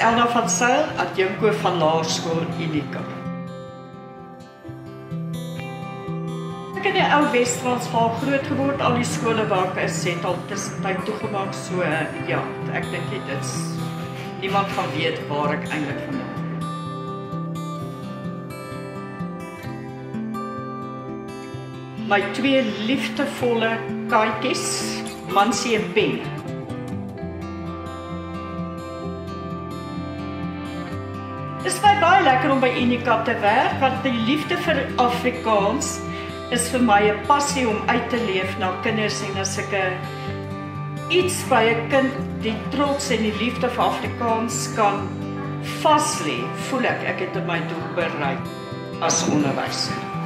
Elna van Zyl, adjunko van Laerskool Unika. Ek het in die ou Wes-Transvaal groot geword, al die skole waar ek is, het al tussentyd toegemaak, so ja, ek dink dit is niemand gaan weet waar ek eintlik vandaan kom. My twee liefdevolle katjies, Mansie en Pen. Dit is my baie lekker om by Unika te werk, want die liefde vir Afrikaans is vir my 'n passie om uit te leef na kinders en as ek iets by 'n kind die trots en die liefde vir Afrikaans kan vaslê, voel ek het my doel bereik as onderwyser.